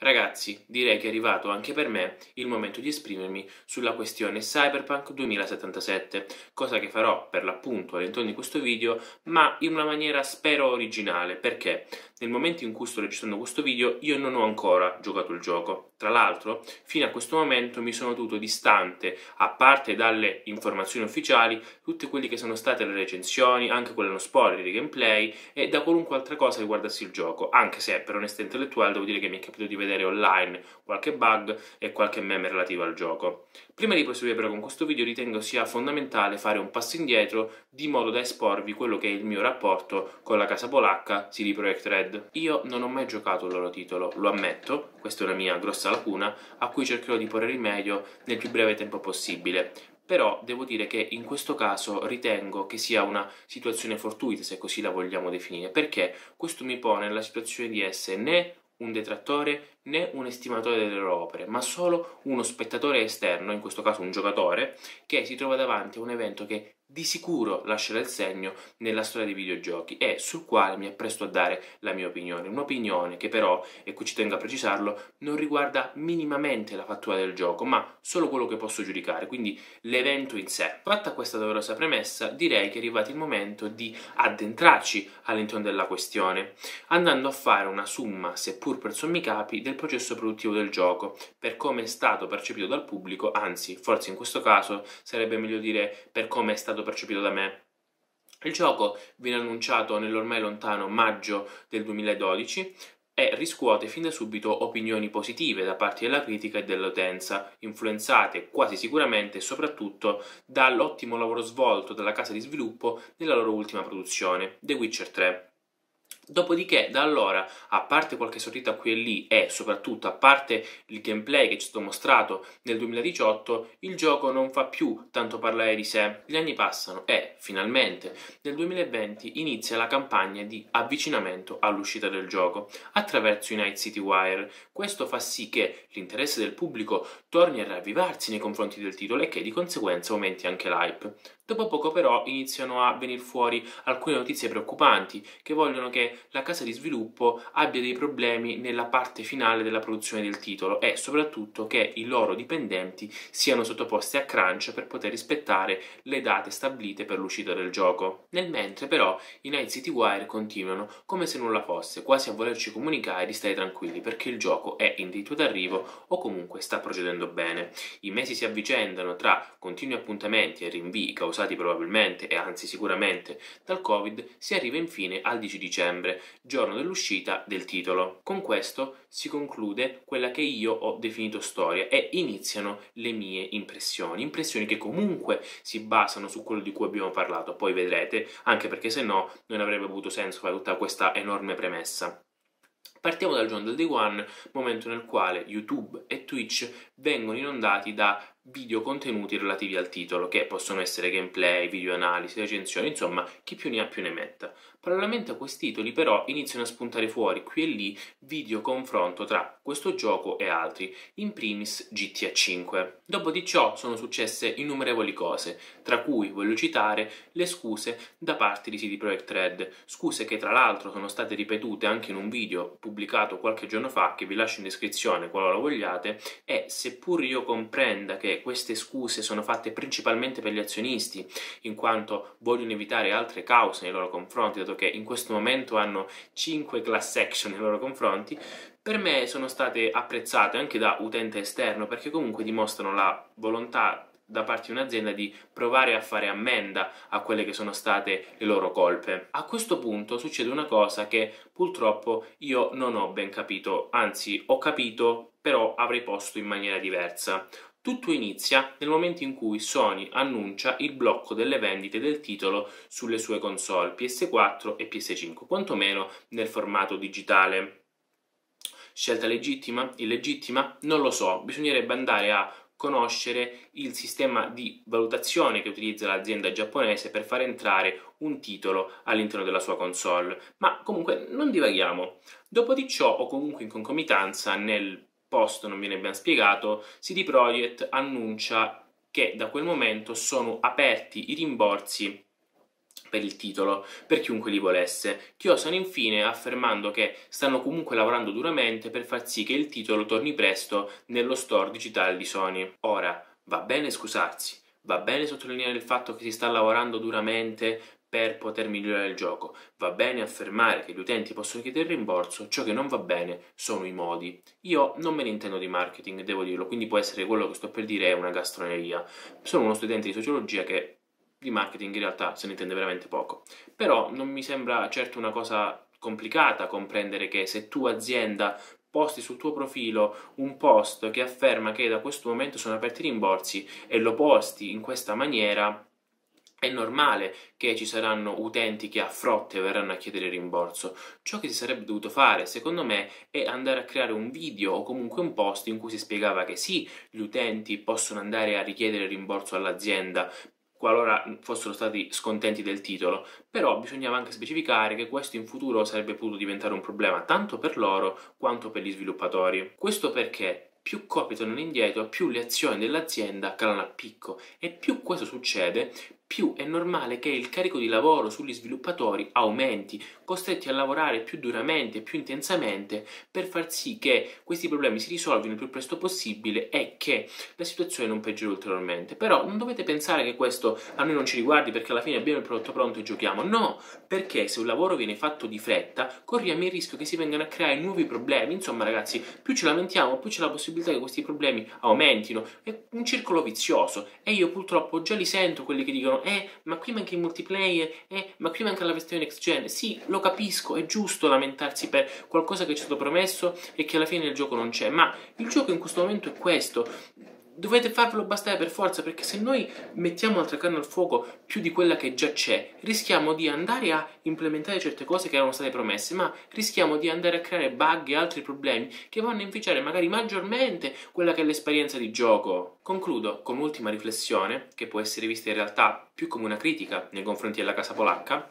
Ragazzi, direi che è arrivato anche per me il momento di esprimermi sulla questione Cyberpunk 2077, cosa che farò per l'appunto all'interno di questo video, ma in una maniera spero originale, perché nel momento in cui sto registrando questo video io non ho ancora giocato il gioco. Tra l'altro, fino a questo momento mi sono tenuto distante, a parte dalle informazioni ufficiali, tutte quelle che sono state le recensioni, anche quelle non spoiler di gameplay, e da qualunque altra cosa riguardassi il gioco, anche se per onestà intellettuale devo dire che mi è capitato di vedere online qualche bug e qualche meme relativo al gioco. Prima di proseguire però con questo video ritengo sia fondamentale fare un passo indietro di modo da esporvi quello che è il mio rapporto con la casa polacca CD Projekt Red. Io non ho mai giocato il loro titolo, lo ammetto, questa è una mia grossa lacuna a cui cercherò di porre rimedio nel più breve tempo possibile. Però devo dire che in questo caso ritengo che sia una situazione fortuita, se così la vogliamo definire, perché questo mi pone nella situazione di essere né un detrattore né un estimatore delle loro opere, ma solo uno spettatore esterno, in questo caso un giocatore, che si trova davanti a un evento che di sicuro lascerà il segno nella storia dei videogiochi e sul quale mi appresto a dare la mia opinione. Un'opinione che però, e qui ci tengo a precisarlo, non riguarda minimamente la fattura del gioco, ma solo quello che posso giudicare, quindi l'evento in sé. Fatta questa doverosa premessa, direi che è arrivato il momento di addentrarci all'interno della questione, andando a fare una summa, seppur per sommi capi, del processo produttivo del gioco, per come è stato percepito dal pubblico, anzi, forse in questo caso sarebbe meglio dire per come è stato percepito da me. Il gioco viene annunciato nell'ormai lontano maggio del 2012 e riscuote fin da subito opinioni positive da parte della critica e dell'utenza, influenzate quasi sicuramente e soprattutto dall'ottimo lavoro svolto dalla casa di sviluppo nella loro ultima produzione, The Witcher 3. Dopodiché, da allora, a parte qualche sortita qui e lì e soprattutto a parte il gameplay che ci è stato mostrato nel 2018, il gioco non fa più tanto parlare di sé. Gli anni passano e, finalmente, nel 2020 inizia la campagna di avvicinamento all'uscita del gioco attraverso i Night City Wire. Questo fa sì che l'interesse del pubblico torni a ravvivarsi nei confronti del titolo e che di conseguenza aumenti anche l'hype. Dopo poco però iniziano a venire fuori alcune notizie preoccupanti che vogliono che la casa di sviluppo abbia dei problemi nella parte finale della produzione del titolo e soprattutto che i loro dipendenti siano sottoposti a crunch per poter rispettare le date stabilite per l'uscita del gioco. Nel mentre però i Night City Wire continuano come se nulla fosse, quasi a volerci comunicare di stare tranquilli perché il gioco è in diritto d'arrivo o comunque sta procedendo bene. I mesi si avvicendano tra continui appuntamenti e rinvii causati probabilmente e anzi sicuramente dal Covid, si arriva infine al 10 dicembre, giorno dell'uscita del titolo. Con questo si conclude quella che io ho definito storia e iniziano le mie impressioni che comunque si basano su quello di cui abbiamo parlato, poi vedrete, anche perché se no non avrebbe avuto senso fare tutta questa enorme premessa. Partiamo dal giorno del Day One, momento nel quale YouTube e Twitch vengono inondati da video contenuti relativi al titolo, che possono essere gameplay, video analisi, recensioni, insomma, chi più ne ha più ne metta. Parallelamente a questi titoli però iniziano a spuntare fuori qui e lì video confronto tra questo gioco e altri, in primis GTA 5. Dopo di ciò sono successe innumerevoli cose, tra cui voglio citare le scuse da parte di CD Projekt Red, scuse che tra l'altro sono state ripetute anche in un video pubblicato qualche giorno fa, che vi lascio in descrizione qualora lo vogliate, e seppur io comprenda che queste scuse sono fatte principalmente per gli azionisti, in quanto vogliono evitare altre cause nei loro confronti, dato che in questo momento hanno 5 class action nei loro confronti, per me sono state apprezzate anche da utente esterno perché comunque dimostrano la volontà da parte di un'azienda di provare a fare ammenda a quelle che sono state le loro colpe. A questo punto succede una cosa che purtroppo io non ho ben capito, anzi ho capito però avrei posto in maniera diversa. Tutto inizia nel momento in cui Sony annuncia il blocco delle vendite del titolo sulle sue console PS4 e PS5, quantomeno nel formato digitale. Scelta legittima? Illegittima? Non lo so, bisognerebbe andare a conoscere il sistema di valutazione che utilizza l'azienda giapponese per far entrare un titolo all'interno della sua console, ma comunque non divaghiamo. Dopo di ciò, o comunque in concomitanza, nel post non viene ben spiegato, CD Projekt annuncia che da quel momento sono aperti i rimborsi per il titolo, per chiunque li volesse. Chiosano infine affermando che stanno comunque lavorando duramente per far sì che il titolo torni presto nello store digitale di Sony. Ora, va bene scusarsi, va bene sottolineare il fatto che si sta lavorando duramente per poter migliorare il gioco, va bene affermare che gli utenti possono chiedere il rimborso, ciò che non va bene sono i modi. Io non me ne intendo di marketing, devo dirlo, quindi può essere quello che sto per dire è una castroneria. Sono uno studente di sociologia che di marketing in realtà se ne intende veramente poco, però non mi sembra certo una cosa complicata comprendere che se tu azienda posti sul tuo profilo un post che afferma che da questo momento sono aperti i rimborsi e lo posti in questa maniera, è normale che ci saranno utenti che a frotte verranno a chiedere rimborso. Ciò che si sarebbe dovuto fare, secondo me, è andare a creare un video o comunque un post in cui si spiegava che sì, gli utenti possono andare a richiedere rimborso all'azienda qualora fossero stati scontenti del titolo, però bisognava anche specificare che questo in futuro sarebbe potuto diventare un problema tanto per loro quanto per gli sviluppatori. Questo perché più copie tornano indietro, più le azioni dell'azienda calano a picco e più questo succede, più è normale che il carico di lavoro sugli sviluppatori aumenti, costretti a lavorare più duramente e più intensamente per far sì che questi problemi si risolvano il più presto possibile e che la situazione non peggiori ulteriormente. Però non dovete pensare che questo a noi non ci riguardi perché alla fine abbiamo il prodotto pronto e giochiamo. No, perché se un lavoro viene fatto di fretta, corriamo il rischio che si vengano a creare nuovi problemi. Insomma, ragazzi, più ce lamentiamo, più c'è la possibilità che questi problemi aumentino. È un circolo vizioso e io purtroppo già li sento quelli che dicono ma qui manca il multiplayer, ma qui manca la versione next gen. Sì, lo capisco, è giusto lamentarsi per qualcosa che ci è stato promesso e che alla fine il gioco non c'è, ma il gioco in questo momento è questo. Dovete farvelo bastare per forza, perché se noi mettiamo altra carne al fuoco più di quella che già c'è, rischiamo di andare a implementare certe cose che erano state promesse, ma rischiamo di andare a creare bug e altri problemi che vanno a inficiare magari maggiormente quella che è l'esperienza di gioco. Concludo con un'ultima riflessione, che può essere vista in realtà più come una critica nei confronti della casa polacca,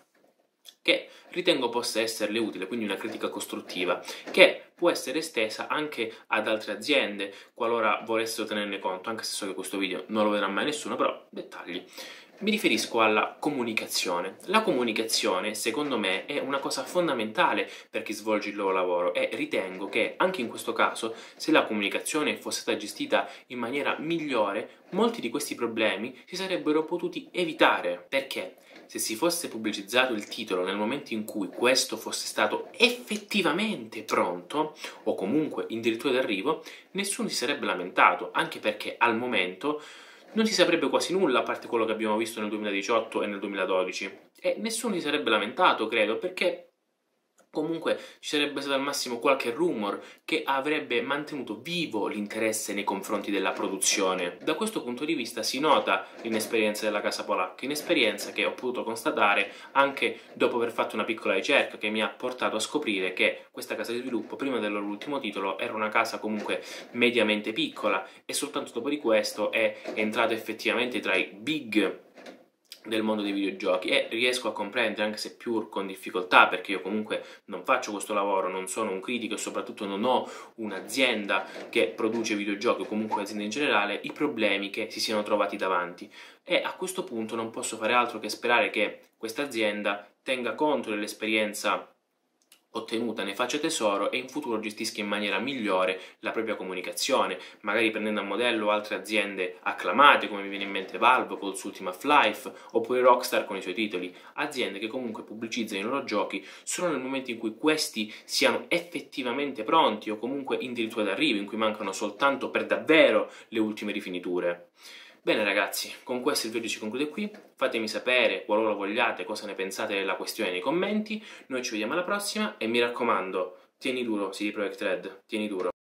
che ritengo possa esserle utile, quindi una critica costruttiva, che può essere estesa anche ad altre aziende, qualora volessero tenerne conto, anche se so che questo video non lo vedrà mai nessuno, però dettagli. Mi riferisco alla comunicazione. La comunicazione, secondo me, è una cosa fondamentale per chi svolge il loro lavoro e ritengo che, anche in questo caso, se la comunicazione fosse stata gestita in maniera migliore, molti di questi problemi si sarebbero potuti evitare. Perché? Se si fosse pubblicizzato il titolo nel momento in cui questo fosse stato effettivamente pronto, o comunque addirittura d'arrivo, nessuno si sarebbe lamentato, anche perché al momento non si saprebbe quasi nulla, a parte quello che abbiamo visto nel 2018 e nel 2012, e nessuno si sarebbe lamentato, credo, perché comunque ci sarebbe stato al massimo qualche rumor che avrebbe mantenuto vivo l'interesse nei confronti della produzione. Da questo punto di vista si nota l'inesperienza della casa polacca, inesperienza che ho potuto constatare anche dopo aver fatto una piccola ricerca che mi ha portato a scoprire che questa casa di sviluppo, prima del loro ultimo titolo, era una casa comunque mediamente piccola e soltanto dopo di questo è entrato effettivamente tra i big del mondo dei videogiochi e riesco a comprendere, anche se pur con difficoltà, perché io comunque non faccio questo lavoro, non sono un critico e soprattutto non ho un'azienda che produce videogiochi o comunque un'azienda in generale, i problemi che si siano trovati davanti. E a questo punto non posso fare altro che sperare che questa azienda tenga conto dell'esperienza ottenuta, ne faccia tesoro e in futuro gestisca in maniera migliore la propria comunicazione, magari prendendo a modello altre aziende acclamate come mi viene in mente Valve col suo Ultima Half-Life oppure Rockstar con i suoi titoli, aziende che comunque pubblicizzano i loro giochi solo nel momento in cui questi siano effettivamente pronti o comunque addirittura d'arrivo, in cui mancano soltanto per davvero le ultime rifiniture. Bene ragazzi, con questo il video si conclude qui, fatemi sapere qualora vogliate cosa ne pensate della questione nei commenti, noi ci vediamo alla prossima e mi raccomando, tieni duro CD Projekt Red, tieni duro.